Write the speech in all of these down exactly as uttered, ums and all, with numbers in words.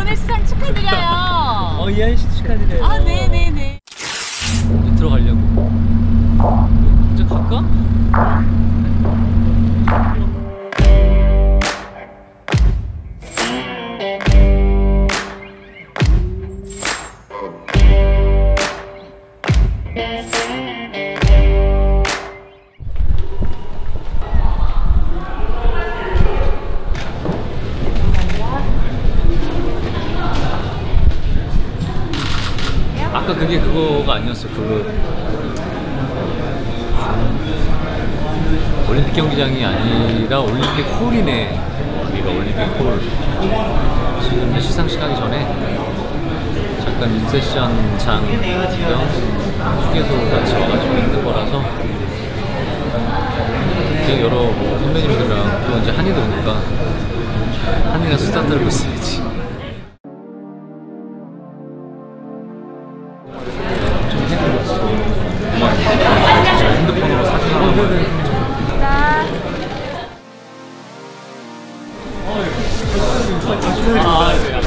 오늘 수상 축하드려요. 어, 이하연 씨 축하드려요. 아, 네네네. 이제 들어가려고. 이제 갈까? 아까 그게 그거가 아니었어. 그 올림픽 경기장이 아니라 올림픽 홀이네. 여기가 올림픽 홀. 지금 시상식 하기 전에 잠깐 인세션장 구경 휴게소 같이 와가지고 있는 거라서 그냥 여러 뭐 선배님들이랑 또 이제 한이도 오니까 한이랑 수다 떨고 있어야지. 핸드폰으로 사진 하나 보여드릴게요. 아, 네.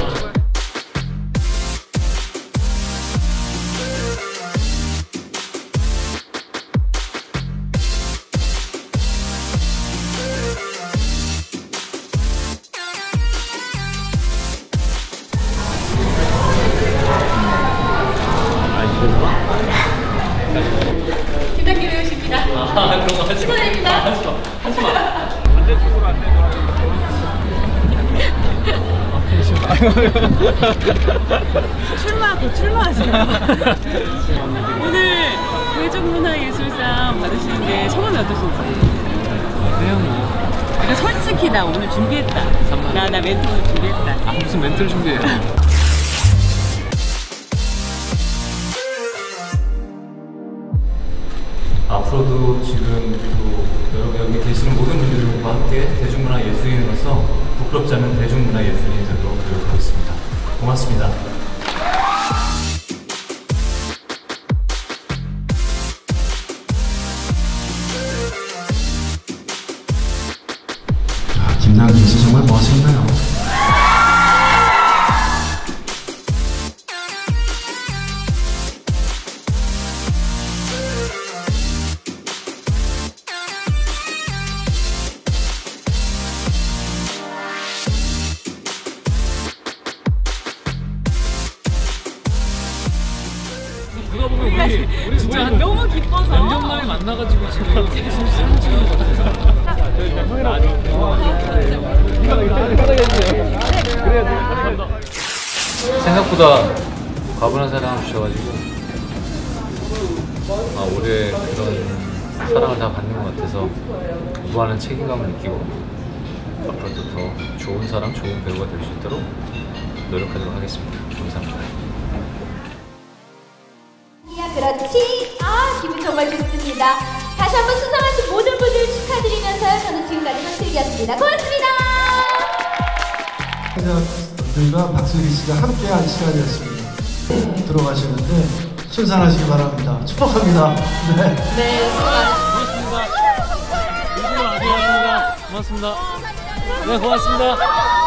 부탁드리겠습니다. 아, 그런 거 하지 마. 축하드립니다. 아, 하지 마. 하지 마. 반대쪽으로 안 되더라고요. 출마하고 출마하세요. 오늘 대중문화예술상 받으시는데 소감이 어떠신지? 그냥 뭐. 그러니까 솔직히 나 오늘 준비했다. 나, 나 멘트 오늘 준비했다. 아, 무슨 멘트를 준비해요? 앞으로도 지금 또 여러분 여기 계시는 모든 분들과 함께 대중문화 예술인으로서 부끄럽지 않은 대중문화 예술인이 되도록 노력하겠습니다. 고맙습니다. 아, 김남길 씨 정말 멋있나요? 누가 보면 우리, 우리 진짜 한 너무 기뻐서 몇 년 만에 만나가지고 지금 이거 사진 찍는 거 같아서. 생각보다 과분한 사랑을 주셔가지고 아, 올해 그런 사랑을 다 받는 것 같아서 무한한 책임감을 느끼고 앞으로도 더 좋은 사람, 좋은 배우가 될 수 있도록 노력하도록 하겠습니다. 감사합니다. 야, 그렇지. 아, 기분 정말 좋습니다. 다시 한번 수상하신 모든 분들 축하드리면서요. 저는 지금까지 황슬기였습니다. 고맙습니다. 들과 박슬기 씨가 함께한 시간이었습니다. 들어가시는데 순산하시기 바랍니다. 축복합니다. 네. 네, 수고 많으셨습니다. 고맙습니다. 고맙습니다. 고맙습니다. 네, 고맙습니다.